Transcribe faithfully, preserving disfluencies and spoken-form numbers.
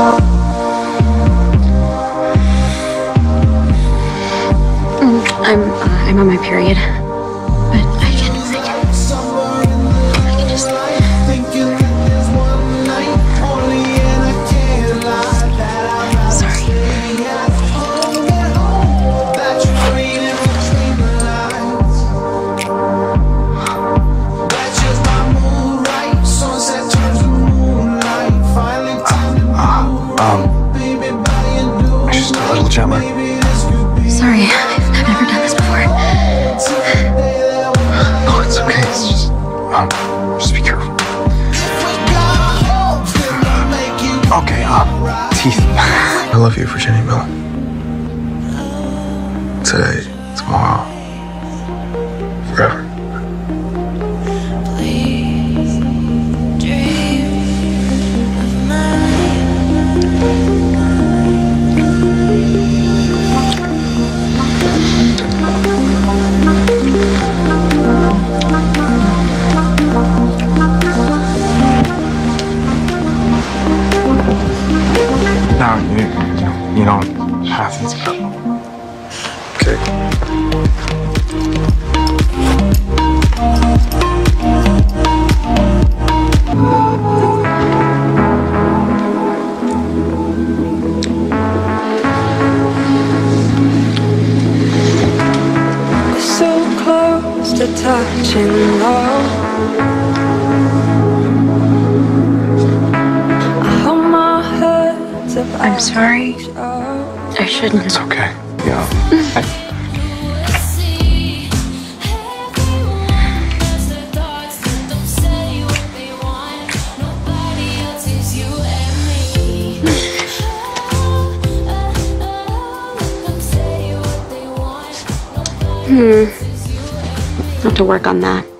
I'm uh, I'm on my period, but I can I can I can just. Sorry. Um, just a little gentler. Sorry, I've, I've never done this before. No, it's okay. It's just, um, just be careful. Okay, um, teeth. I love you for Ginny Miller. Today, tomorrow, forever. No, you, you, you don't have to. Okay. So close to touching love. I'm sorry. I shouldn't. It's okay. Yeah. I... Hmm. Have to work on that.